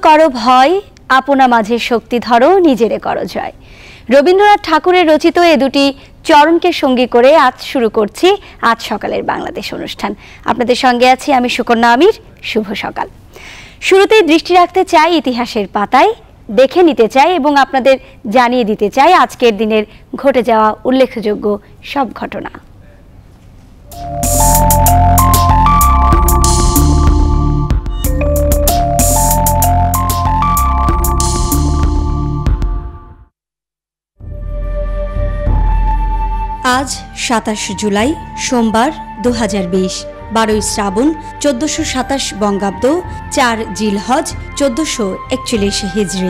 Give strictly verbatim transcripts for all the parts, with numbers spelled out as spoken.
করো ভয়, আপনা মাঝে শক্তি ধরো, নিজেরে করো জয়। রবীন্দ্রনাথ ঠাকুরের রচিত এ দুটি চরণকে সঙ্গী করে আজ শুরু করছি আজ সকালের বাংলাদেশ অনুষ্ঠান। আপনাদের সঙ্গে আছি আমি সুকন্যা আমির। শুভ সকাল। শুরুতেই দৃষ্টি রাখতে চাই ইতিহাসের পাতায়, দেখে নিতে চাই এবং আপনাদের জানিয়ে দিতে চাই আজকের দিনের ঘটে যাওয়া উল্লেখযোগ্য সব ঘটনা। আজ সাতাশ জুলাই সোমবার দু হাজার বিশ, বারোই শ্রাবণ চোদ্দশো সাতাশ বঙ্গাব্দ, চার জিলহজ চোদ্দশো একচল্লিশ হিজরি।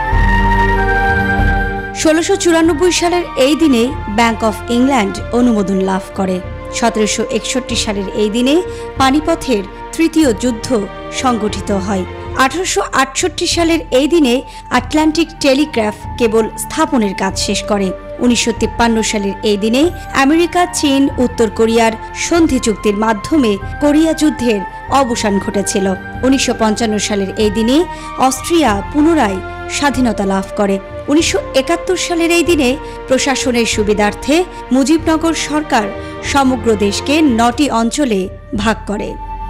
ষোলোশো চুরানব্বই সালের এই দিনে ব্যাংক অফ ইংল্যান্ড অনুমোদন লাভ করে। সতেরোশো একষট্টি সালের এই দিনে পানিপথের তৃতীয় যুদ্ধ সংগঠিত হয়। আঠারোশো আটষট্টি সালের এই দিনে আটলান্টিক টেলিগ্রাফ কেবল স্থাপনের কাজ শেষ করে। উনিশশো তিপ্পান্ন সালের এই দিনে আমেরিকা, চীন, উত্তর কোরিয়ার সন্ধি চুক্তির মাধ্যমে কোরিয়া যুদ্ধের অবসান ঘটেছিল। উনিশশো পঞ্চান্ন সালের এই দিনে অস্ট্রিয়া পুনরায় স্বাধীনতা লাভ করে। উনিশশো একাত্তর সালের এই দিনে প্রশাসনের সুবিধার্থে মুজিবনগর সরকার সমগ্র দেশকে নটি অঞ্চলে ভাগ করে।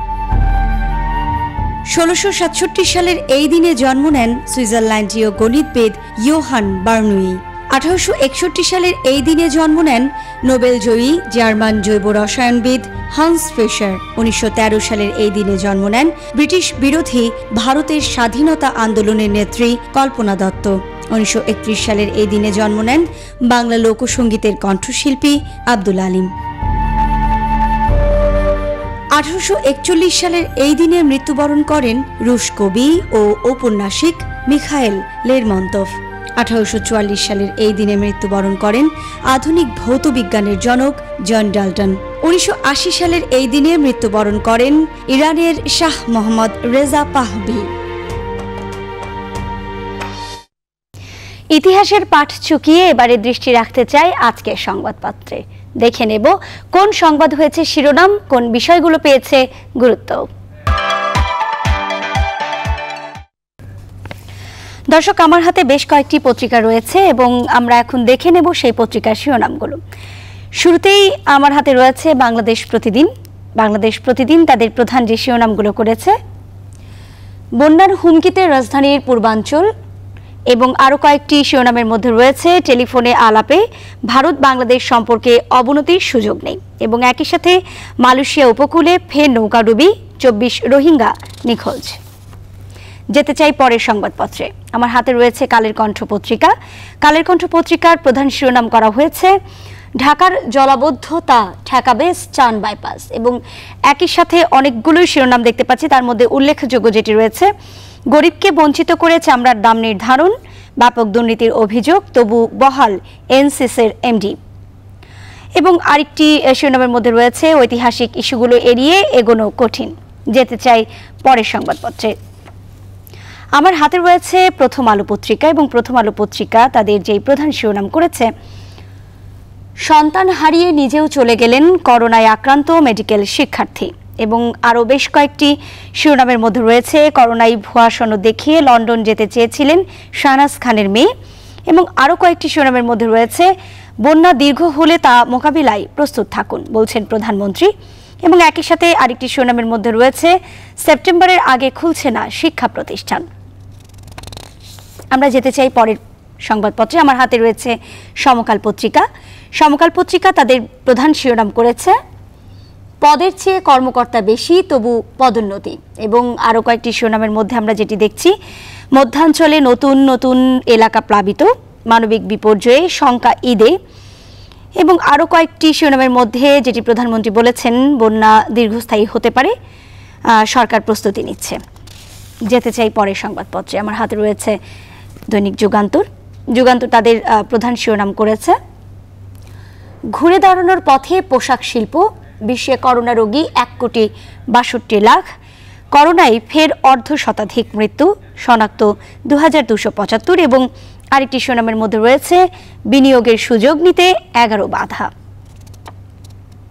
ষোলোশো সাতষট্টি সালের এই দিনে জন্ম নেন সুইজারল্যান্ডীয় গণিতবিদ ইয়োহান বার্নুই। আঠারোশো একষট্টি সালের এই দিনে জন্ম নেন নোবেলজয়ী জার্মান জৈব রসায়নবিদ হান্স ফিশার। উনিশশো তেরো সালের এই দিনে জন্ম নেন ব্রিটিশ বিরোধী ভারতের স্বাধীনতা আন্দোলনের নেত্রী কল্পনা দত্ত। উনিশশো একত্রিশ সালের এই দিনে জন্ম নেন বাংলা লোকসঙ্গীতের কণ্ঠশিল্পী আব্দুল আলিম। আঠারোশো একচল্লিশ সালের এই দিনে মৃত্যুবরণ করেন রুশ কবি ও ঔপন্যাসিক মিখাইল লেরমন্তভ। আঠারোশো চুয়াল্লিশ সালের এই দিনে মৃত্যুবরণ করেন আধুনিক ভৌতবিজ্ঞানের জনক জন ডাল্টন। উনিশশো আশি সালের এই দিনে মৃত্যুবরণ করেন ইরানের শাহ মোহাম্মদ রেজা পাহভি। ইতিহাসের পাঠ চুকিয়ে এবারে দৃষ্টি রাখতে চাই আজকের সংবাদপত্রে। দেখে নেব কোন সংবাদ হয়েছে শিরোনাম, কোন বিষয়গুলো পেয়েছে গুরুত্ব। দর্শক, আমার হাতে বেশ কয়েকটি পত্রিকা রয়েছে এবং আমরা এখন দেখে নেব সেই পত্রিকার শিরোনামগুলো। শুরুতেই আমার হাতে রয়েছে বাংলাদেশ প্রতিদিন। বাংলাদেশ প্রতিদিন তাদের প্রধান যে শিরোনামগুলো করেছে, বন্যার হুমকিতে রাজধানীর পূর্বাঞ্চল, এবং আরও কয়েকটি শিরোনামের মধ্যে রয়েছে টেলিফোনে আলাপে ভারত বাংলাদেশ সম্পর্কে অবনতির সুযোগ নেই, এবং একই সাথে মালয়েশিয়া উপকূলে ফের নৌকাডুবি, চব্বিশ রোহিঙ্গা নিখোঁজ। যেতে চাই পরের সংবাদপত্রে। আমার হাতে রয়েছে কালের কণ্ঠ পত্রিকা। কালের কণ্ঠ পত্রিকার প্রধান শিরোনাম করা হয়েছে ঢাকার জলাবদ্ধতা ঠেকাবে চান বাইপাস, এবং একই সাথে অনেকগুলো শিরোনাম দেখতে পাচ্ছি। তার মধ্যে উল্লেখযোগ্য যেটি রয়েছে, গরিবকে বঞ্চিত করে চামড়ার দাম নির্ধারণ, ব্যাপক দুর্নীতির অভিযোগ, তবু বহাল এনসিসির এমডি। এবং আরেকটি শিরোনামের মধ্যে রয়েছে ঐতিহাসিক ইস্যুগুলো এড়িয়ে এগোনো কঠিন। যেতে চাই পরের সংবাদপত্রে। আমার হাতে রয়েছে প্রথম আলো পত্রিকা, এবং প্রথম আলো পত্রিকা তাদের যেই প্রধান শিরোনাম করেছে, সন্তান হারিয়ে নিজেও চলে গেলেন করোনায় আক্রান্ত মেডিকেল শিক্ষার্থী। এবং আরও বেশ কয়েকটি শিরোনামের মধ্যে রয়েছে করোনায় ভুয়া সনদ দেখিয়ে লন্ডন যেতে চেয়েছিলেন শাহনাজ খানের মেয়ে। এবং আরও কয়েকটি শিরোনামের মধ্যে রয়েছে বন্যা দীর্ঘ হলে তা মোকাবিলায় প্রস্তুত থাকুন বলছেন প্রধানমন্ত্রী। এবং একই সাথে আরেকটি শিরোনামের মধ্যে রয়েছে সেপ্টেম্বরের আগে খুলছে না শিক্ষা প্রতিষ্ঠান। আমরা যেতে চাই পরের সংবাদপত্রে। আমার হাতে রয়েছে সমকাল পত্রিকা। সমকাল পত্রিকা তাদের প্রধান শিরোনাম করেছে পদের চেয়ে কর্মকর্তা বেশি, তবু পদোন্নতি। এবং আরও কয়েকটি শিরোনামের মধ্যে আমরা যেটি দেখছি, মধ্যাঞ্চলে নতুন নতুন এলাকা প্লাবিত, মানবিক বিপর্যয়ে শঙ্কা ঈদে। এবং আরও কয়েকটি শিরোনামের মধ্যে যেটি প্রধানমন্ত্রী বলেছেন বন্যা দীর্ঘস্থায়ী হতে পারে, সরকার প্রস্তুতি নিচ্ছে। যেতে চাই পরের সংবাদপত্রে। আমার হাতে রয়েছে দৈনিক যুগান্তর। যুগান্তর তাদের প্রধান শিরোনাম করেছে ঘুরে দাঁড়ানোর পথে পোশাক শিল্প, বিশ্বে করোনা রোগী এক কোটি বাষট্টি লাখ, করোনায় ফের অর্ধ শতাধিক মৃত্যু, শনাক্ত দু হাজার দুশো পঁচাত্তর। এবং আরেকটি শিরোনামের মধ্যে রয়েছে বিনিয়োগের সুযোগ নিতে এগারো বাধা।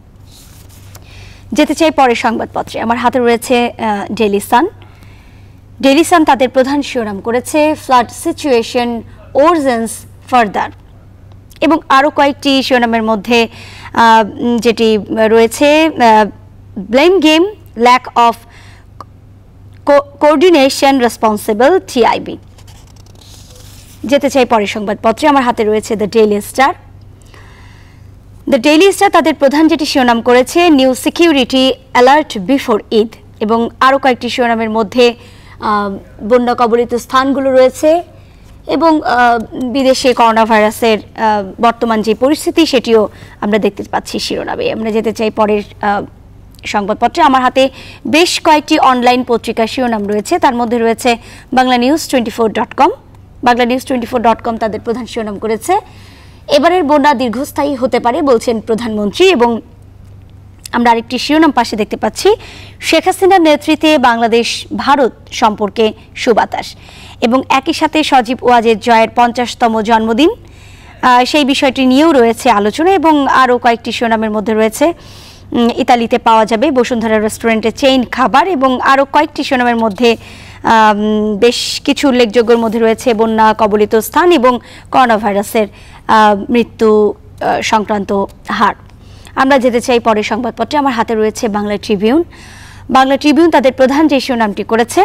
যেতে চাই পরের সংবাদপত্রে। আমার হাতে রয়েছে ডেইলি সান। ডেইলি সান তাদের প্রধান শিরোনাম করেছে ফ্লাড সিচুয়েশন ওরজেন্স ফার্দার, এবং আরও কয়েকটি শিরোনামের মধ্যে যেটি রয়েছে blame game, lack of coordination responsible TIB. যেতে চাই পরের সংবাদপত্রে, আমার হাতে রয়েছে the Daily Star. The Daily Star তাদের প্রধান যেটি শিরোনাম করেছে new security alert before Eid, এবং আরও কয়েকটি শিরোনামের মধ্যে বন্যা কবলিত স্থানগুলো রয়েছে এবং বিদেশে করোনা ভাইরাসের বর্তমান যে পরিস্থিতি সেটিও আমরা দেখতে পাচ্ছি শিরোনামে। আমরা যেতে চাই পরের সংবাদপত্রে। আমার হাতে বেশ কয়েকটি অনলাইন পত্রিকার শিরোনাম রয়েছে, তার মধ্যে রয়েছে Bangla news twenty four dot com. Bangla news twenty four dot com তাদের প্রধান শিরোনাম করেছে এবারের বন্যা দীর্ঘস্থায়ী হতে পারে বলছেন প্রধানমন্ত্রী, এবং আমরা আরেকটি শিরোনাম পাশে দেখতে পাচ্ছি শেখ হাসিনার নেতৃত্বে বাংলাদেশ ভারত সম্পর্কে সুবাতাস, এবং একই সাথে সজীব ওয়াজেদ জয়ের পঞ্চাশতম জন্মদিন, সেই বিষয়টি নিয়েও রয়েছে আলোচনা। এবং আরও কয়েকটি শিরোনামের মধ্যে রয়েছে ইতালিতে পাওয়া যাবে বসুন্ধরা রেস্টুরেন্টে চেইন খাবার, এবং আরও কয়েকটি শিরোনামের মধ্যে বেশ কিছু উল্লেখযোগ্যের মধ্যে রয়েছে বন্যা কবলিত স্থান এবং করোনা ভাইরাসের মৃত্যু সংক্রান্ত হার। আমরা যেতে চাই পরের সংবাদপত্রে। আমার হাতে রয়েছে বাংলা ট্রিবিউন। বাংলা ট্রিবিউন তাদের প্রধান যে শিরোনামটি করেছে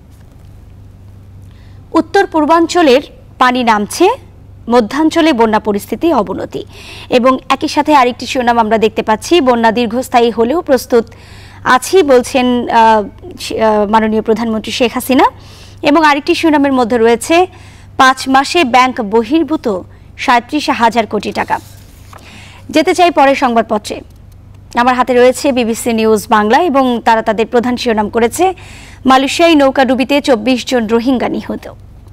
উত্তর পূর্বাঞ্চলের পানি নামছে, মধ্যাঞ্চলে বন্যা পরিস্থিতি অবনতি, এবং একই সাথে আরেকটি শিরোনাম আমরা দেখতে পাচ্ছি বন্যা দীর্ঘস্থায়ী হলেও প্রস্তুত আছি বলছেন মাননীয় প্রধানমন্ত্রী শেখ হাসিনা, এবং আরেকটি শিরোনামের মধ্যে রয়েছে পাঁচ মাসে ব্যাংক বহির্ভূত সাঁত্রিশ হাজার কোটি টাকা। যেতে চাই পরের সংবাদপত্রে। আমার হাতে রয়েছে বিবিসি নিউজ বাংলা, এবং তারা তাদের প্রধান শিরোনাম করেছে মালয়েশিয়ায় নৌকাডুবিতে চব্বিশ জন রোহিঙ্গা নিহত।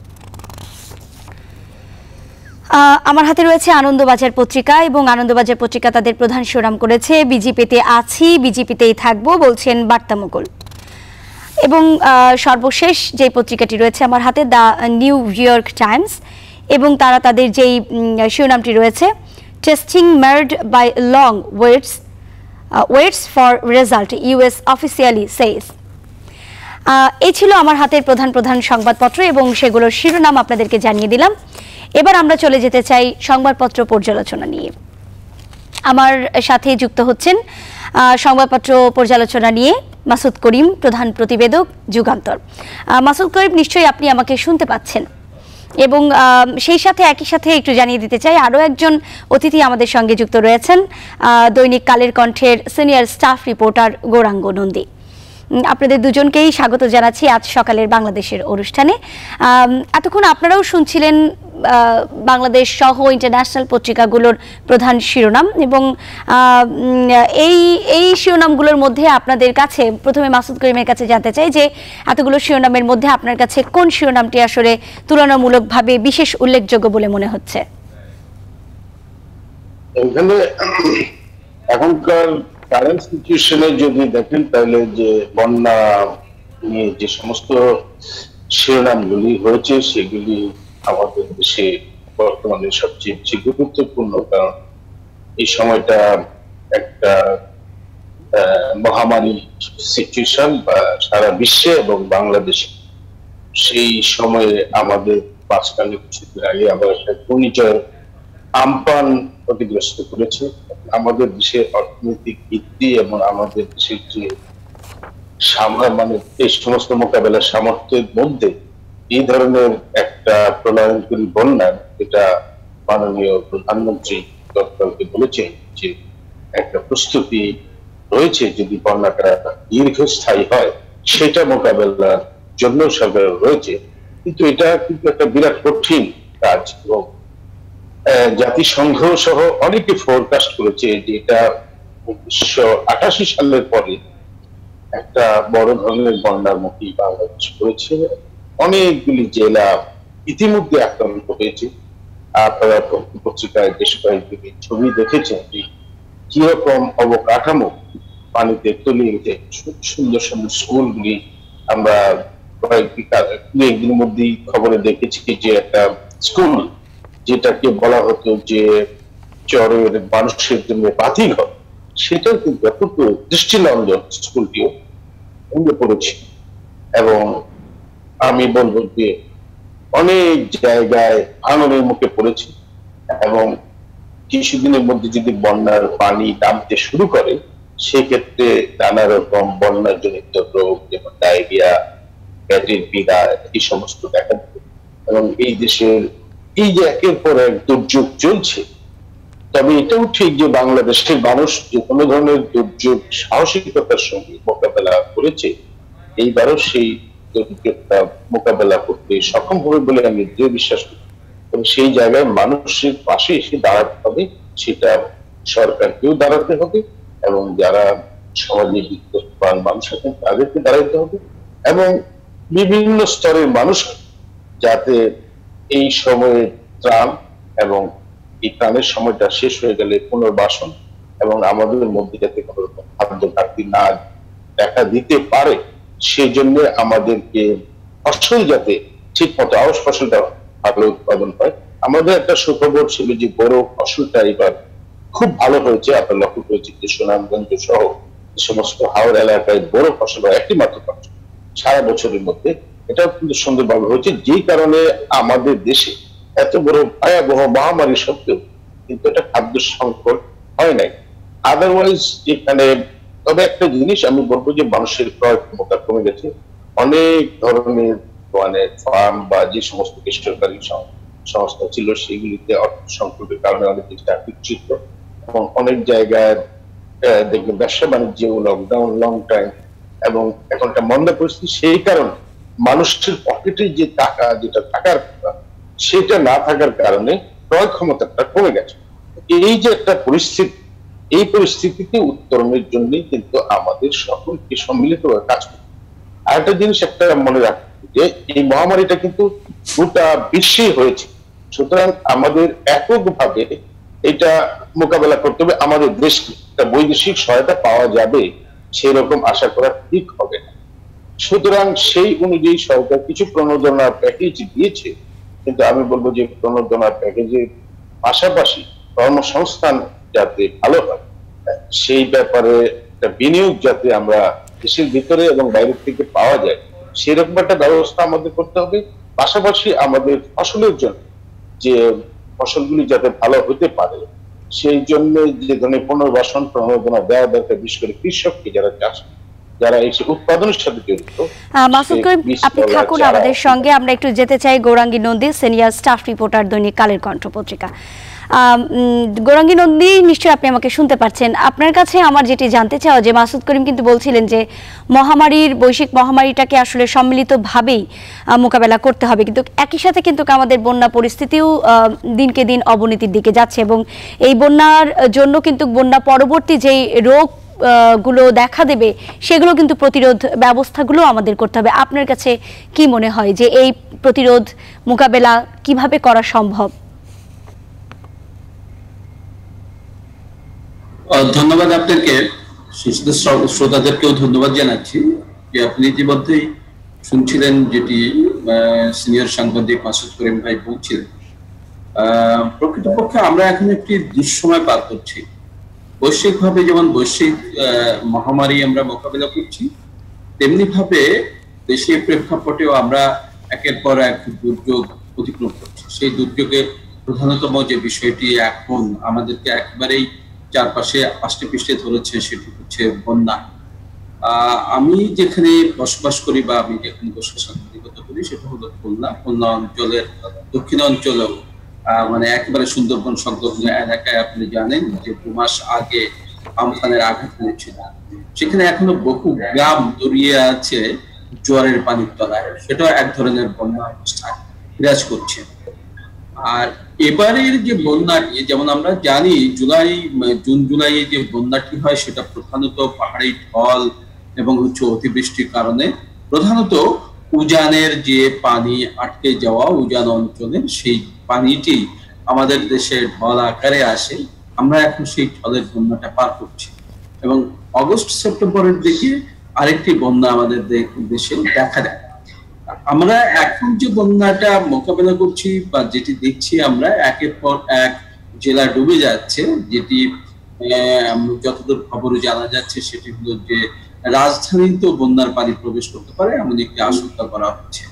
আমার হাতে রয়েছে আনন্দবাজার পত্রিকা, এবং আনন্দবাজার পত্রিকা তাদের প্রধান শিরোনাম করেছে বিজেপিতে আছি, বিজেপিতেই থাকবো বলছেন বার্তা মুকুল। এবং সর্বশেষ যে পত্রিকাটি রয়েছে আমার হাতে দ্য নিউ ইয়র্ক টাইমস, এবং তারা তাদের যেই শিরোনামটি রয়েছে testing marred by long waits waits for result US officially says. এই ছিল আমার হাতের প্রধান প্রধান সংবাদপত্র, এবং সেগুলোর শিরোনাম আপনাদেরকে জানিয়ে দিলাম। এবার আমরা চলে যেতে চাই সংবাদপত্র পর্যালোচনা নিয়ে। আমার সাথে যুক্ত হচ্ছেন সংবাদপত্র পর্যালোচনা নিয়ে মাসুদ করিম, প্রধান প্রতিবেদক, যুগান্তর। মাসুদ করিম, নিশ্চয়ই আপনি আমাকে শুনতে পাচ্ছেন, এবং সেই সাথে একই সাথে একটু জানিয়ে দিতে চাই আরও একজন অতিথি আমাদের সঙ্গে যুক্ত রয়েছেন, দৈনিক কালের কণ্ঠের senior staff reporter Gouranga Nandi. আপনাদের দুজনকেই স্বাগত জানাচ্ছি আজ সকালের বাংলাদেশের অনুষ্ঠানে। এতক্ষণ আপনারাও শুনছিলেন বাংলাদেশ সহ ইন্টারন্যাশনাল পত্রিকাগুলোর প্রধান শিরোনাম, এবং এই এই শিরোনামগুলোর মধ্যে আপনাদের কাছে প্রথমে মাসুদ করিমের কাছে জানতে চাই যে এতগুলো শিরোনামের মধ্যে আপনার কাছে কোন শিরোনামটি আসলে তুলনামূলকভাবে বিশেষ উল্লেখযোগ্য বলে মনে হচ্ছে? এখানে এখনকার কারেন্ট সিচুয়েশনে যদি দেখেন তাহলে যে বন্যা নিয়ে যে সমস্ত শিরোনামগুলি হয়েছে সেগুলি আমাদের দেশে বর্তমানে সবচেয়ে বেশি গুরুত্বপূর্ণ, কারণ এই সময়টা একটা মহামারী সিচুয়েশন বা সারা বিশ্বে এবং বাংলাদেশে। সেই সময়ে আমাদের মাঝখানে কিছুদিন আগে আবার একটা ঘূর্ণিঝড় আমপান ক্ষতিগ্রস্ত করেছে। আমাদের দেশের অর্থনৈতিক ভিত্তি এবং আমাদের দেশের যে মানে এই সমস্ত মোকাবেলার সামর্থ্যের মধ্যে এই ধরনের একটা প্রলয়ঙ্করী বন্যা, এটা মাননীয় প্রধানমন্ত্রী গতকালকে বলেছেন যে একটা প্রস্তুতি রয়েছে যদি বন্যাটা দীর্ঘস্থায়ী হয় সেটা মোকাবেলার জন্য সরকার রয়েছে। কিন্তু এটা কিন্তু একটা বিরাট কঠিন কাজ, এবং জাতিসংঘ সহ অনেকে ফোরকাস্ট করেছে যে এটা উনিশশো আটাশি সালের পরে একটা বড় ধরনের বন্যার মুখী বাংলাদেশ করেছে। অনেকগুলি জেলা ইতিমধ্যে আক্রান্ত হয়েছে। আপনারা পত্রিকায় বেশ কয়েকগুলি ছবি দেখেছেন যে কিরকম অবকাঠামো পানিতে তলিয়ে গেছে। সুন্দর সুন্দর স্কুলগুলি আমরা কয়েকদিনের মধ্যেই খবরে দেখেছি যে একটা স্কুল যেটাকে বলা হতো যে চরের মানুষের জন্য বাতিঘর, সেটা কিন্তু দৃষ্টিনন্দন স্কুলটিও ভেঙে পড়েছে। এবং আমি বলবো যে অনেক জায়গায় ভাঙনের মুখে পড়েছে এবং কিছুদিনের মধ্যে যদি বন্যার পানি নামতে শুরু করে সেক্ষেত্রে নানা রকম বন্যাজনিত রোগ যেমন ডায়রিয়া, পেটের পীড়া এই সমস্ত দেখা দিবে এবং এই দেশের এই যে একের পর এক দুর্যোগ চলছে। তবে এটাও ঠিক যে বাংলাদেশের মানুষ যে কোনো ধরনের দুর্যোগ সাহসিকতার সঙ্গে মোকাবেলা করেছে, এইবারও সেই দুর্যোগটা মোকাবেলা করতে সক্ষম হবে বলে আমি দৃঢ় বিশ্বাস করি। এবং সেই জায়গায় মানুষের পাশে এসে দাঁড়াতে হবে, সেটা সরকারকেও দাঁড়াতে হবে এবং যারা সমাজে বিত্তবান মানুষ আছেন তাদেরকে দাঁড়াতে হবে এবং বিভিন্ন স্তরের মানুষ যাতে এই সময়ে ত্রাণ এবং এই ত্রাণের সময়টা শেষ হয়ে গেলে পুনর্বাসন এবং আমাদের মধ্যে যাতে কোনো রকম খাদ্য ঘাটতি না দেখা দিতে পারে সেজন্য আমাদেরকে ফসল যাতে ঠিক মতো আউশ ফসলটা ভালো উৎপাদন হয়। আমাদের একটা সুখবর ছিল যে বড় ফসলটা এবার খুব ভালো হয়েছে। আপনার লক্ষ্য করেছি যে সুনামগঞ্জ সহ সমস্ত হাওড় এলাকায় বড় ফসল একটি মাত্র ফসল সারা বছরের মধ্যে, এটাও কিন্তু সুন্দরভাবে হয়েছে, যে কারণে আমাদের দেশে এত বড় ভয়াবহ মহামারী সত্ত্বেও কিন্তু এটা খাদ্য সংকট হয় নাই। আদারওয়াইজ এখানে তবে একটা জিনিস আমি বলবো যে মানুষের ক্রয় ক্ষমতা কমে গেছে। অনেক ধরনের মানে ফার্ম বা যে সমস্ত বেসরকারি সংস্থা ছিল সেগুলিতে অর্থ সংকটের কারণে অনেক চাকরি ছিল এবং অনেক জায়গায় দেখবেন ব্যবসা বাণিজ্য লকডাউন লং টাইম এবং এখন একটা মন্দা পরিস্থিতি, সেই কারণে মানুষের পকেটে যে টাকা যেটা থাকার কথা সেটা না থাকার কারণে ক্রয় ক্ষমতাটা কমে গেছে। এই যে একটা পরিস্থিতি, এই পরিস্থিতিতে উত্তরণের জন্য কিন্তু আমাদের সকলকে সম্মিলিতভাবে কাজ করতে হবে। আর একটা জিনিস একটা মনে রাখতে যে এই মহামারীটা কিন্তু গোটা বিশ্বে হয়েছে, সুতরাং আমাদের এককভাবে এটা মোকাবেলা করতে হবে। আমাদের দেশকে একটা বৈদেশিক সহায়তা পাওয়া যাবে সেরকম আশা করা ঠিক হবে না। সুতরাং সেই অনুযায়ী সরকার কিছু প্রণোদনা প্যাকেজ দিয়েছে, কিন্তু আমি বলবো যে প্রণোদনা প্যাকেজের পাশাপাশি কর্মসংস্থান যাতে ভালো হয় সেই ব্যাপারে একটা বিনিয়োগ যাতে আমরা দেশের ভিতরে এবং বাইরের থেকে পাওয়া যায় সেরকম একটা ব্যবস্থা আমাদের করতে হবে। পাশাপাশি আমাদের ফসলের জন্য যে ফসলগুলি যাতে ভালো হতে পারে সেই জন্য যে ধরনের পুনর্বাসন প্রণোদনা দেওয়া দরকার, বিশেষ করে কৃষককে যারা চাষ যারা এই উৎপাদনের সাথে জড়িত। মাসুদ করিম, আপনি থাকুন আমাদের সঙ্গে। আমরা একটু যেতে চাই Gourangi Nandi, senior staff reporter, Dainik Kaler কণ্ঠ পত্রিকা। গৌরাঙ্গী নন্দী, নিশ্চয়ই আপনি আমাকে শুনতে পাচ্ছেন। আপনার কাছে আমার যেটি জানতে চাও যে মাসুদ করিম কিন্তু বলছিলেন যে মহামারীর বৈশ্বিক মহামারীটাকে আসলে সম্মিলিতভাবেই মোকাবেলা করতে হবে, কিন্তু একই সাথে কিন্তু আমাদের বন্যা পরিস্থিতিও দিনকে দিন অবনতির দিকে যাচ্ছে এবং এই বন্যার জন্য কিন্তু বন্যা পরবর্তী যেই রোগ গুলো দেখা দেবে সেগুলো কিন্তু প্রতিরোধ ব্যবস্থাগুলো আমাদের করতে হবে। আপনার কাছে কি মনে হয় যে এই প্রতিরোধ মোকাবেলা কিভাবে করা সম্ভব? ধন্যবাদ আপনাকে, শ্রোতাদেরকেও ধন্যবাদ জানাচ্ছি যে আপনি ইতিমধ্যেই শুনছিলেন যেটি সিনিয়র সাংবাদিক মাসুদ করিম ভাই বলছিলেন। প্রকৃতপক্ষে আমরা এখন একটি দুঃসময় পার করছি। বৈশ্বিকভাবে যেমন বৈশ্বিক মহামারী আমরা মোকাবিলা করছি, তেমনি ভাবে দেশীয় প্রেক্ষাপটেও আমরা একের পর এক দুর্যোগ অতিক্রম করছি। সেই দুর্যোগের প্রধানতম যে বিষয়টি এখন আমাদেরকে একেবারেই চারপাশে আষ্টে পৃষ্ঠে ধরেছে সেটি হচ্ছে বন্যা। আহ আমি যেখানে বসবাস করি বা আমি যেখানে বসে সাংবাদিকতা করি সেটা হলো খুলনা। খুলনা অঞ্চলের দক্ষিণ অঞ্চলেও আহ মানে একেবারে সুন্দরবন সংলগ্ন এলাকায় আপনি জানেন যে দু মাস আগে আমফানের আঘাত হয়েছিল, সেখানে এখনো বহু গ্রাম দড়িয়ে আছে জোয়ারের পানির তলায়। সেটা এক ধরনের বন্যা অবস্থা বিরাজ করছে। আর এবারের যে বন্যাটি, যেমন আমরা জানি জুলাই জুন জুলাইয়ে যে বন্যাটি হয় সেটা প্রধানত পাহাড়ি ঢল এবং হচ্ছে অতিবৃষ্টির কারণে, প্রধানত উজানের যে পানি আটকে যাওয়া উজান অঞ্চলের সেই পানিটি আমাদের দেশে ঢল আকারে আসে। আমরা এখন সেই ঢলের বন্যাটা পার করছি এবং অগস্ট সেপ্টেম্বরের দিকে আরেকটি বন্যা আমাদের দেশে দেখা দেয়। আমরা এখন যে বন্যাটা মোকাবেলা করছি বা যেটি দেখছি আমরা একের পর এক জেলা ডুবে যাচ্ছে, যেটি যতদূর খবরে জানা যাচ্ছে সেটি হলো যে রাজধানীতেও বন্যার পানি প্রবেশ করতে পারে এমন একটি আশঙ্কা করা হচ্ছে।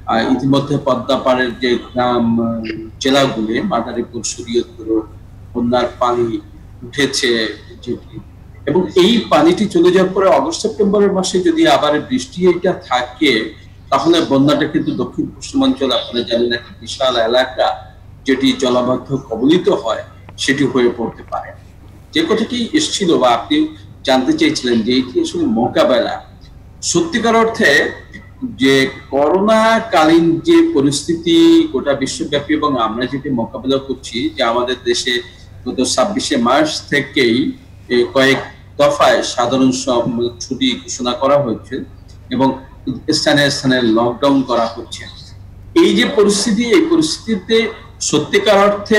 ইতিমধ্যে পদ্মাপাড়ের যে গ্রাম জেলাগুলি মাদারীপুর, শরীয়তপুর, বন্যার পানি উঠেছে এবং এই পানিটি চলে যাওয়ার পরে অগস্ট সেপ্টেম্বরের মাসে যদি আবার বৃষ্টি এটা থাকে তাহলে বন্যাটা কিন্তু দক্ষিণ পশ্চিমাঞ্চল আপনারা জানেন একটা বিশাল এলাকা যেটি জলাবদ্ধ কবলিত হয় সেটি হয়ে পড়তে পারে। যে কথাটি এসেছিল বা আপনি জানতে চেয়েছিলেন যে এটি আসলে মোকাবেলা সত্যিকার অর্থে যে করোনা কালীন যে পরিস্থিতি গোটা বিশ্বব্যাপী এবং আমরা যেটি মোকাবেলা করছি যে আমাদের দেশে গত ছাব্বিশে মার্চ থেকেই কয়েক দফায় সাধারণ ছুটি ঘোষণা করা হয়েছে এবং স্থানে স্থানে লকডাউন করা হচ্ছে। এই যে পরিস্থিতি, এই পরিস্থিতিতে সত্যিকার অর্থে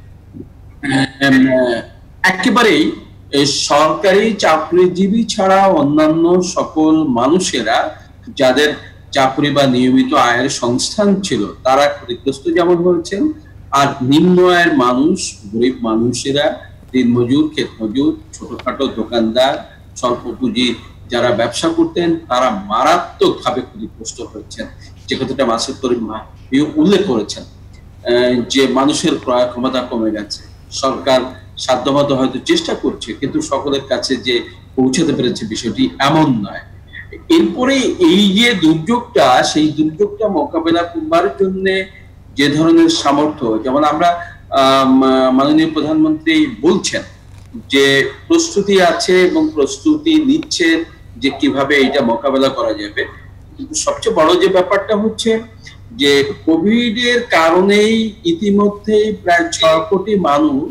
একেবারেই সরকারি চাকরিজীবী ছাড়া অন্যান্য সকল মানুষেরা যাদের চাকরি বা নিয়মিত আয়ের সংস্থান ছিল তারা ক্ষতিগ্রস্ত যেমন হয়েছেন, আর নিম্ন আয়ের মানুষ, গরিব মানুষেরা, দিনমজুর, ক্ষেতমজুর, ছোটখাটো দোকানদার, স্বল্প পুঁজি যারা ব্যবসা করতেন তারা মারাত্মক ভাবে ক্ষতিগ্রস্ত হয়েছেন। যে কথাটা মাসুদ করিম উল্লেখ করেছেন যে মানুষের ক্রয় ক্ষমতা কমে গেছে, সরকার সাধ্যমতো হয়তো চেষ্টা করছে কিন্তু সকলের কাছে যে পৌঁছাতে পেরেছে বিষয়টি এমন নয়। এরপরে এই যে দুর্যোগটা, সেই দুর্যোগটা মোকাবেলা করবার জন্য যে ধরনের সামর্থ্য, যেমন আমরা মাননীয় প্রধানমন্ত্রী বলছেন যে প্রস্তুতি আছে এবং প্রস্তুতি নিচ্ছেন যে কিভাবে এটা মোকাবেলা করা যাবে, কিন্তু সবচেয়ে বড় যে ব্যাপারটা হচ্ছে যে কোভিড এর কারণেই ইতিমধ্যে প্রায় ছয় কোটি মানুষ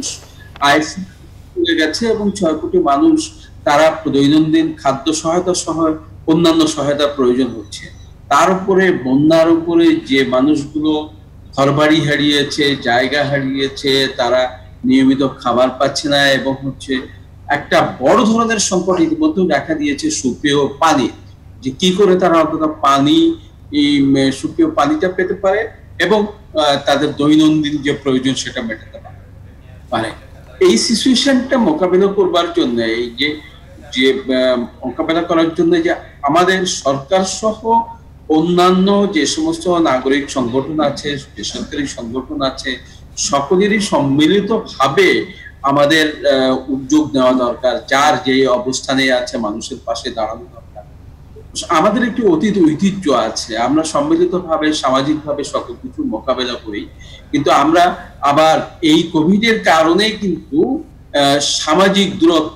আইসিইউ গেছে এবং ছয় কোটি মানুষ তারা দৈনন্দিন খাদ্য সহায়তা সহ অন্যান্য সহায়তার প্রয়োজন হচ্ছে। তার উপরে বন্যার উপরে যে মানুষগুলো ঘরবাড়ি হারিয়েছে, জায়গা হারিয়েছে, তারা নিয়মিত খাবার পাচ্ছে না এবং হচ্ছে একটা বড় ধরনের সংকট ইতিমধ্যে দেখা দিয়েছে সুপেয় পানি, যে কি করে তারা অন্তত পানি সুপেয় পানিটা পেতে পারে এবং তাদের দৈনন্দিন যে প্রয়োজন সেটা মেটাতে পারে। এই সিচুয়েশনটা মোকাবিলা করবার জন্য, এই যে যে মোকাবেলা করার জন্য যে আমাদের সরকার সহ অন্যান্য যে সমস্ত নাগরিক সংগঠন আছে, বেসরকারি সংগঠন আছে, সকলেরই সম্মিলিত ভাবে আমাদের উদ্যোগ নেওয়া দরকার। যার যে অবস্থানে আছে মানুষের পাশে দাঁড়ানো দরকার। আমাদের একটি অতীত ঐতিহ্য আছে, আমরা সম্মিলিত ভাবে সামাজিক ভাবে সকল কিছু মোকাবেলা করি, কিন্তু আমরা আবার এই কোভিড এর কারণে কিন্তু সামাজিক দূরত্ব।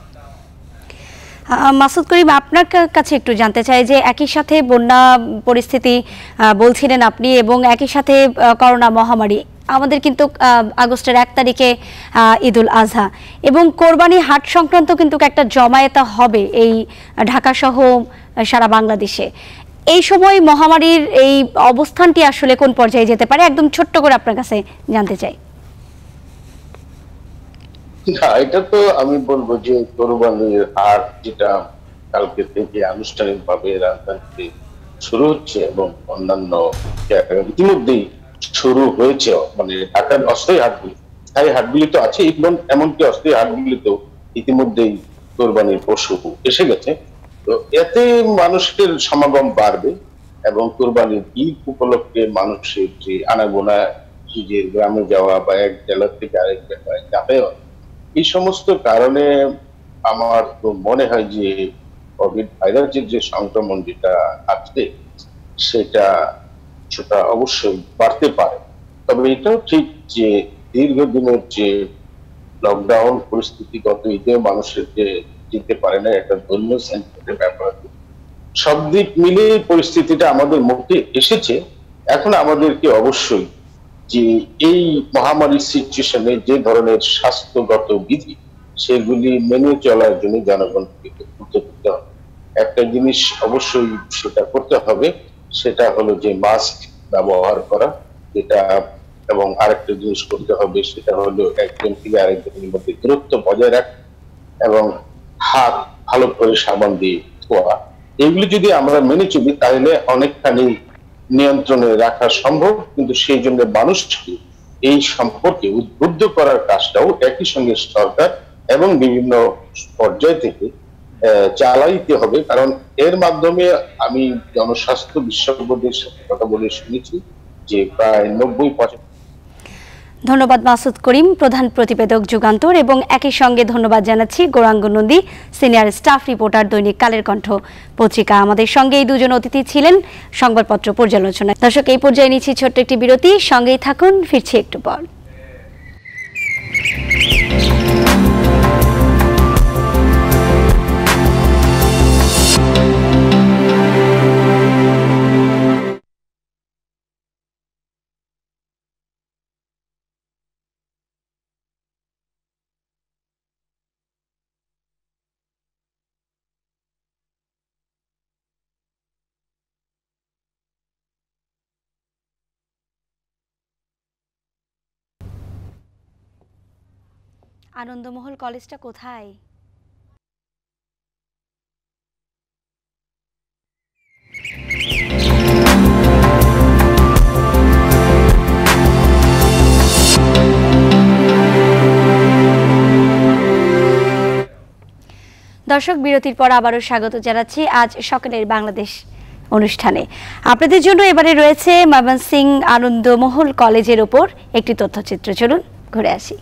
মাসুদ করিম, আপনার কাছে একটু জানতে চাই যে একই সাথে বন্যা পরিস্থিতি বলছিলেন আপনি এবং একই সাথে করোনা মহামারী, আমাদের কিন্তু আগস্টের এক তারিখে ঈদুল আজহা এবং কোরবানি হাট সংক্রান্ত কিন্তু একটা জমায়েতা হবে এই ঢাকা সহ সারা বাংলাদেশে। এই সময় মহামারীর এই অবস্থানটি আসলে কোন পর্যায়ে যেতে পারে, একদম ছোট্ট করে আপনার কাছে জানতে চাই। এটা তো আমি বলবো যে কোরবানির হাট যেটা কালকে থেকে আনুষ্ঠানিক ভাবে রাজধানীতে শুরু হচ্ছে এবং অন্যান্য ইতিমধ্যেই শুরু হয়েছে, মানে ঢাকার অস্থায়ী হাটগুলি, স্থায়ী হাটগুলি তো আছে, এমনকি অস্থায়ী হাটগুলি তো ইতিমধ্যেই কোরবানির পশু এসে গেছে। তো এতে মানুষের সমাগম বাড়বে এবং কোরবানির ঈদ উপলক্ষে মানুষের যে আনাগোনা, নিজের গ্রামে যাওয়া বা এক জেলা থেকে আরেক জেলায় যাতায়াত, এই সমস্ত কারণে আমার তো মনে হয় যে কোভিড ভাইরাসের যে সংক্রমণ যেটা আছে সেটা সেটা অবশ্যই বাড়তে পারে। তবে এটাও ঠিক যে দীর্ঘদিনের যে লকডাউন পরিস্থিতি গত ঈদে মানুষের যে যেতে পারে না, একটা ধর্মীয় সেন্টিমেন্টের ব্যাপার, সব দিক মিলে পরিস্থিতিটা আমাদের মুখে এসেছে। এখন আমাদেরকে অবশ্যই যে এই মহামারীর সিচুয়েশনে যে ধরনের স্বাস্থ্যগত বিধি সেগুলি মেনে চলার জন্য জনগণকে করতে হবে। একটা জিনিস অবশ্যই সেটা করতে হবে, সেটা হলো যে মাস্ক ব্যবহার করা, যেটা, এবং আরেকটা জিনিস করতে হবে সেটা হলো একজন থেকে আরেকজনের মধ্যে দূরত্ব বজায় রাখা এবং হাত ভালো করে সাবান দিয়ে ধোয়া। এগুলি যদি আমরা মেনে চলি তাহলে অনেকখানি নিয়ন্ত্রণে রাখা সম্ভব, কিন্তু সেই জন্য মানুষকে এই সম্পর্কে উদ্বুদ্ধ করার কাজটাও একই সঙ্গে সরকার এবং বিভিন্ন পর্যায় থেকে চালাইতে হবে, কারণ এর মাধ্যমে আমি জনস্বাস্থ্য বিশেষজ্ঞদের সাথে কথা বলে শুনেছি যে প্রায় নব্বই পঁচাত্তর। ধন্যবাদ মাসুদ করিম, প্রধান প্রতিবেদক যুগান্তর, এবং একই সঙ্গে ধন্যবাদ জানাচ্ছি Gouranga Nandi, senior staff reporter Dainik Kaler কণ্ঠ পত্রিকা। আমাদের সঙ্গে এই দুজন অতিথি ছিলেন সংবাদপত্র পর্যালোচনায়। দর্শক, এই পর্যায়ে নিচ্ছি ছোট্ট একটি বিরতি, সঙ্গেই থাকুন, ফিরছি একটু পর। আনন্দমহল কলেজটা কোথায়? দর্শক, বিরতির পর আবারও স্বাগত জানাচ্ছি আজ সকালের বাংলাদেশ অনুষ্ঠানে। আপনাদের জন্য এবারে রয়েছে ময়মনসিংহ আনন্দমহল কলেজের ওপর একটি তথ্যচিত্র। চলুন ঘুরে আসি।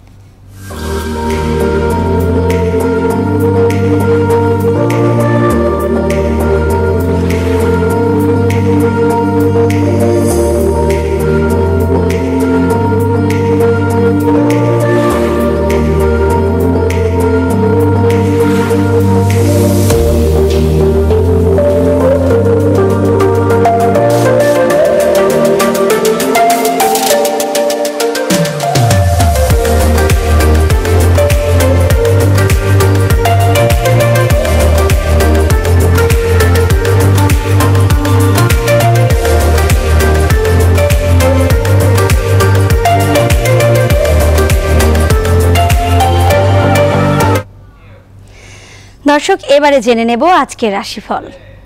দর্শক, এবারে জেনে নেব আজকের রাশিফল।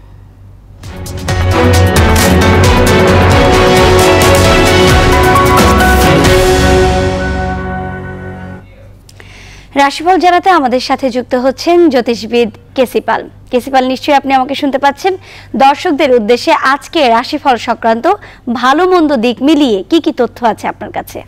রাশিফল জানাতে আমাদের সাথে যুক্ত হচ্ছেন জ্যোতিষবিদ কেসিপাল। কেসিপাল, নিশ্চয়ই আপনি আমাকে শুনতে পাচ্ছেন। দর্শকদের উদ্দেশ্যে আজকে রাশিফল সংক্রান্ত ভালো মন্দ দিক মিলিয়ে কি কি তথ্য আছে আপনার কাছে?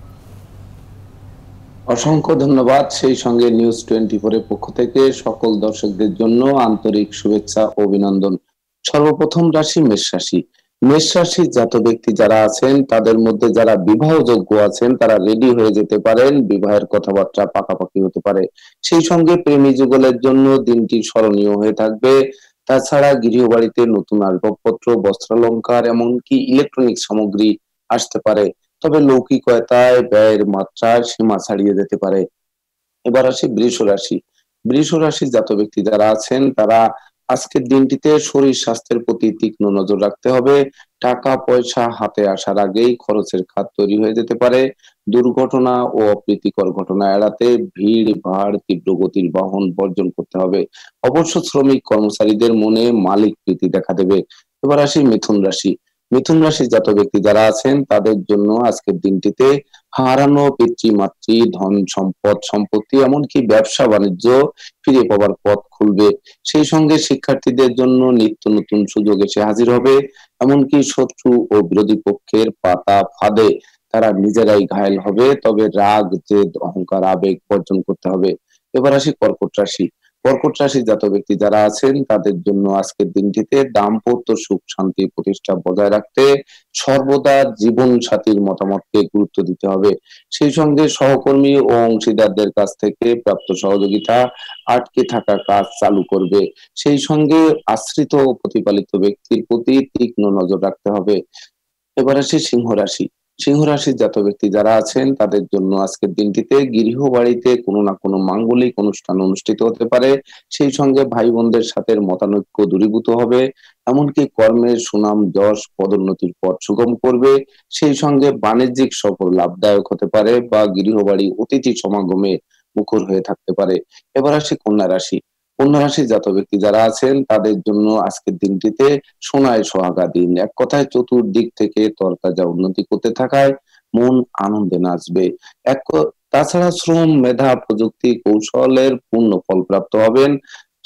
অসংখ্য ধন্যবাদ। সেই সঙ্গে নিউজ টোয়েন্টি ফোর এর পক্ষ থেকে সকল দর্শকদের জন্য আন্তরিক শুভেচ্ছা ও অভিনন্দন। সর্বপ্রথম রাশি মেষ রাশি। মেষ রাশির জাত ব্যক্তি যারা আছেন তাদের মধ্যে যারা বিবাহযোগ্য আছেন তারা রেডি হয়ে যেতে পারেন, বিবাহের কথাবার্তা পাকাপাকি হতে পারে। সেই সঙ্গে প্রেমী যুগলের জন্য দিনটি স্মরণীয় হয়ে থাকবে। তাছাড়া গৃহবাড়িতে নতুন আসবাবপত্র, বস্ত্রালঙ্কার, এমনকি ইলেকট্রনিক সামগ্রী আসতে পারে। তবে লৌকিকতায় ব্যয়ের মাত্রা সীমা ছাড়িয়ে যেতে পারে। এবার আসি বৃষ রাশি। বৃষ রাশির জাত ব্যক্তি যারা আছেন তারা আজকের দিনটিতে শরীর স্বাস্থ্যের প্রতি তীক্ষ্ণ নজর রাখতে হবে। টাকা পয়সা হাতে আসার আগেই খরচের খাত তৈরি হয়ে যেতে পারে। দুর্ঘটনা ও অপ্রীতিকর ঘটনা এড়াতে ভিড় ভাড় তীব্র গতির বাহন বর্জন করতে হবে। অবশ্য শ্রমিক কর্মচারীদের মনে মালিক প্রীতি দেখা দেবে। এবার আসি মিথুন রাশি। মিথুন রাশির জাত ব্যক্তি যারা আছেন তাদের জন্য আজকের দিনটিতে হারানো পিতৃমাতৃ ধন সম্পদ সম্পত্তি এমনকি ব্যবসা বাণিজ্য ফিরে পাওয়ার পথ খুলবে। সেই সঙ্গে শিক্ষার্থীদের জন্য নিত্য নতুন সুযোগ এসে হাজির হবে। এমনকি শত্রু ও বিরোধী পক্ষের পাতা ফাঁদে তারা নিজেরাই ঘায়েল হবে। তবে রাগ জেদ অহংকার আবেগ বর্জন করতে হবে। এবার আসি কর্কট রাশি। কর্কট রাশির জাত ব্যক্তি যারা আছেন তাদের জন্য আজকের দিনটিতে দাম্পত্য সুখ শান্তি প্রতিষ্ঠা বজায় রাখতে সর্বদা জীবন সাথীর মতামতকে গুরুত্ব দিতে হবে। সেই সঙ্গে সহকর্মী ও অংশীদারদের কাছ থেকে প্রাপ্ত সহযোগিতা আটকে থাকা কাজ চালু করবে। সেই সঙ্গে আশ্রিত ও প্রতিপালিত ব্যক্তির প্রতি তীক্ষ্ণ নজর রাখতে হবে। এবার আসি সিংহ রাশি। সিংহ রাশির জাত ব্যক্তি যারা আছেন তাদের জন্য আজকের দিনটিতে গৃহবাড়িতে কোনো না কোনো মাঙ্গলিক অনুষ্ঠান অনুষ্ঠিত হতে পারে। সেই সঙ্গে ভাই বোনদের সাথে মতানৈক্য দূরীভূত হবে। এমনকি কর্মের সুনাম যশ পদোন্নতির পথ সুগম করবে। সেই সঙ্গে বাণিজ্যিক সফর লাভদায়ক হতে পারে বা গৃহবাড়ি অতিথি সমাগমে মুখর হয়ে থাকতে পারে। এবার আসি কন্যা রাশি। কন্যা রাশির জাত ব্যক্তি যারা আছেন তাদের জন্য আজকের দিনটিতে সোনায় সোহাগা দিন। এক কথায় চতুর্দিক থেকে তরতাজা উন্নতি করতে থাকায় মন আনন্দে নাচবে। এক তাছাড়া শ্রম মেধা প্রযুক্তি কৌশলের পূর্ণ ফল প্রাপ্ত হবেন।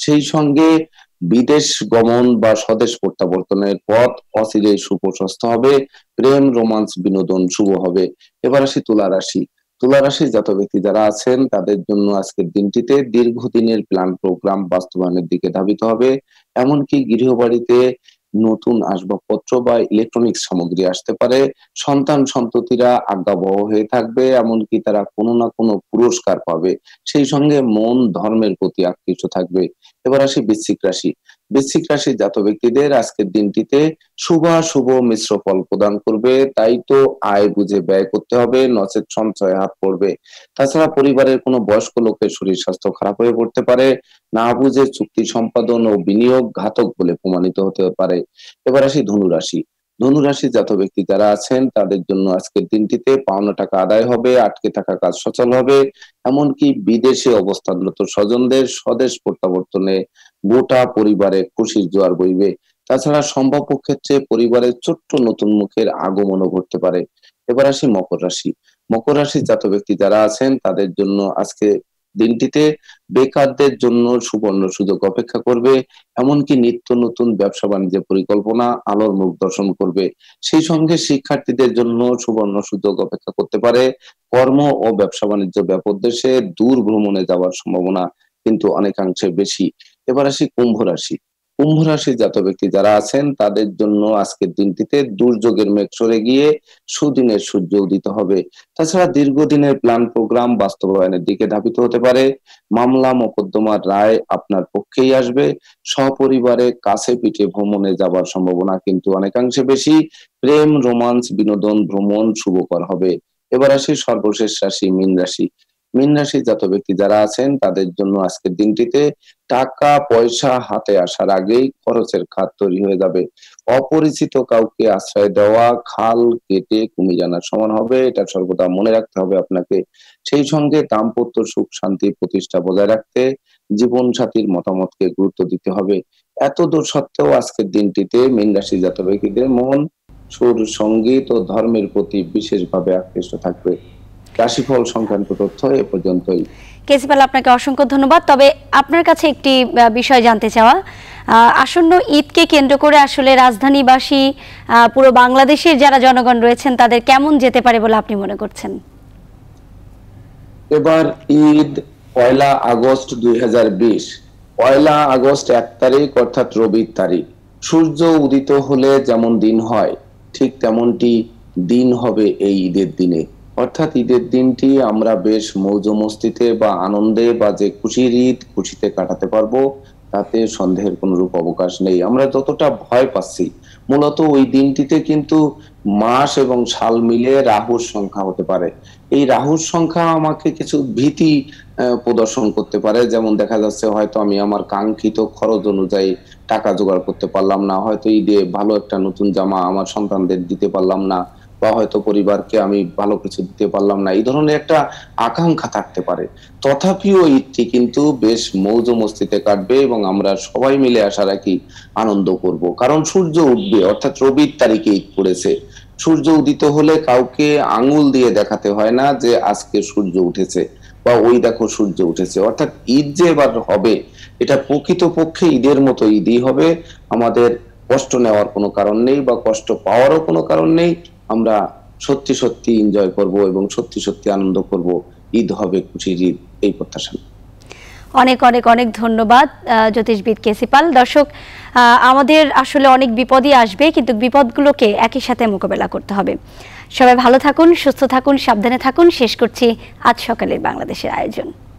সেই সঙ্গে বিদেশ গমন বা স্বদেশ প্রত্যাবর্তনের পথ অচিরেই সুপ্রশস্ত হবে, প্রেম রোমান্স বিনোদন শুভ হবে। এবার আসি তুলা রাশি। তুলা রাশির জাত ব্যক্তি যারা আছেন তাদের জন্য আজকের দিনটিতে দীর্ঘদিনের প্ল্যান প্রোগ্রাম বাস্তবায়নের দিকে ধাবিত হবে। এমনকি গৃহবাড়িতে নতুন আসবাবপত্র বা ইলেকট্রনিক্স সামগ্রী আসতে পারে। সন্তান সন্ততিরা আজ্ঞাবহ হয়ে থাকবে, এমনকি তারা কোনো না কোনো পুরস্কার পাবে। সেই সঙ্গে মন ধর্মের প্রতি আকৃষ্ট থাকবে। এবার আসি বৃশ্চিক রাশি। বৃশ্চিক রাশির জাত ব্যক্তিদের আজকের দিনটিতে শুভাশুভ মিশ্র ফল প্রদান করবে। তাই তো আয় বুঝে ব্যয় করতে হবে, নচেত সঞ্চয়ে হাত পড়বে। তাছাড়া পরিবারের কোনো বয়স্ক লোকের শরীর স্বাস্থ্য খারাপ হয়ে পড়তে পারে। না বুঝে চুক্তি সম্পাদন ও বিনিয়োগ ঘাতক বলে প্রমাণিত হতে পারে। এবার আসি ধনু রাশি। ধনু রাশির জাত ব্যক্তি যারা আছেন তাদের জন্য আজকের দিনটিতে পাওনা টাকা আদায় হবে, আটকে থাকা কাজ সচল হবে। এমনকি বিদেশে অবস্থানরত স্বজনদের স্বদেশ প্রত্যাবর্তনে গোটা পরিবারে খুশির জোয়ার বইবে। তাছাড়া সম্ভাব্য ক্ষেত্রে পরিবারের ছোট্ট নতুন মুখের আগমনও ঘটতে পারে। এবার আসি মকর রাশি। মকর রাশির জাত ব্যক্তি যারা আছেন তাদের জন্য আজকে দিনটিতে বেকারদের জন্য সুবর্ণ সুযোগ অপেক্ষা করবে। এমনকি নিত্য নতুন ব্যবসা বাণিজ্যের পরিকল্পনা আলোর মুখ দর্শন করবে। সেই সঙ্গে শিক্ষার্থীদের জন্য সুবর্ণ সুযোগ অপেক্ষা করতে পারে। কর্ম ও ব্যবসা বাণিজ্য ব্যাপক দেশে দূর ভ্রমণে যাওয়ার সম্ভাবনা কিন্তু অনেকাংশে বেশি। এবার আসি কুম্ভ রাশি। কুম্ভ রাশির জাত ব্যক্তি যারা আছেন তাদের জন্য আজকের দিনটিতে দুর্যোগের মেঘ সরে গিয়ে সুদিনের সূর্য উদিত হবে। তাছাড়া দীর্ঘদিনের প্ল্যান প্রোগ্রাম বাস্তবায়নের দিকে ধাবিত হতে পারে। মামলা মোকদ্দমার রায় আপনার পক্ষেই আসবে। সপরিবারে কাছে পিঠে ভ্রমণে যাবার সম্ভাবনা কিন্তু অনেকাংশে বেশি। প্রেম রোমান্স বিনোদন ভ্রমণ শুভকর হবে। এবার আসি সর্বশেষ রাশি মীন রাশি। মীন রাশির জাত ব্যক্তি যারা আছেন তাদের জন্য আজকের দিনটিতে টাকা পয়সা হাতে আসার আগেই খরচের খাত তৈরি হয়ে যাবে। অপরিচিত কাউকে আশ্রয় দেওয়া খাল কেটে কুমির আনার সমান হবে, এটা সর্বদা মনে রাখতে হবে আপনাকে। সেই সঙ্গে দাম্পত্য সুখ শান্তি প্রতিষ্ঠা বজায় রাখতে জীবন সাথীর মতামতকে গুরুত্ব দিতে হবে। এত দূর সত্ত্বেও আজকের দিনটিতে মীন রাশি জাত ব্যক্তিদের মন সুর সঙ্গীত ও ধর্মের প্রতি বিশেষভাবে আকৃষ্ট থাকবে। রাশিফল সংক্রান্ত তথ্য এ পর্যন্তই। কেসিপাল, আপনাকে অসংখ্য ধন্যবাদ। তবে আপনার কাছে একটি বিষয় জানতে চাওয়া, আসন্ন ঈদকে কেন্দ্র করে আসলে রাজধানীবাসী পুরো বাংলাদেশের যারা জনগণ রয়েছেন তাদের কেমন যেতে পারে বলে আপনি মনে করছেন? এবার ঈদ পয়লা আগস্ট দুই হাজার বিশ, পয়লা আগস্ট এক তারিখ অর্থাৎ রবির তারিখ। সূর্য উদিত হলে যেমন দিন হয় ঠিক তেমনটি দিন হবে এই ঈদের দিনে। অর্থাৎ ঈদের দিনটি আমরা বেশ মৌজ মস্তিতে বা আনন্দে বা যে খুশির ঈদ খুশিতে কাটাতে পারবো, তাতে সন্দেহের কোন রূপ অবকাশ নেই। আমরা যতটা ভয় পাচ্ছি মূলত ওই দিনটিতে কিন্তু মাস এবং সাল মিলে রাহুর সংখ্যা হতে পারে। এই রাহুর সংখ্যা আমাকে কিছু ভীতি প্রদর্শন করতে পারে। যেমন দেখা যাচ্ছে হয়তো আমি আমার কাঙ্ক্ষিত খরচ অনুযায়ী টাকা জোগাড় করতে পারলাম না, হয়তো ঈদে ভালো একটা নতুন জামা আমার সন্তানদের দিতে পারলাম না, বা হয়তো পরিবারকে আমি ভালো কিছু দিতে পারলাম না, এই ধরনের একটা আকাঙ্ক্ষা থাকতে পারে। তথাপিও ঈদটি কিন্তু বেশ মৌজ মস্তিতে কাটবে এবং আমরা সবাই মিলে আশা রাখি আনন্দ করব। কারণ সূর্য উঠবে, অর্থাৎ রবির তারিখে ঈদ পড়েছে। সূর্য উদিত হলে কাউকে আঙুল দিয়ে দেখাতে হয় না যে আজকে সূর্য উঠেছে বা ওই দেখো সূর্য উঠেছে। অর্থাৎ ঈদ যে এবার হবে এটা প্রকৃতপক্ষে ঈদের মতো ঈদই হবে। আমাদের কষ্ট নেওয়ার কোনো কারণ নেই বা কষ্ট পাওয়ারও কোনো কারণ নেই। আমরা সত্যি সত্যি এনজয় করব এবং সত্যি সত্যি আনন্দ করব। ঈদ হবে খুশির ঈদ, এই প্রত্যাশা। অনেক অনেক অনেক ধন্যবাদ জ্যোতিষবিদ কেসিপাল। দর্শক, আমাদের আসলে অনেক বিপদই আসবে, কিন্তু বিপদগুলোকে একই সাথে মোকাবেলা করতে হবে। সবাই ভালো থাকুন, সুস্থ থাকুন, সাবধানে থাকুন। শেষ করছি আজ সকালের বাংলাদেশের আয়োজন।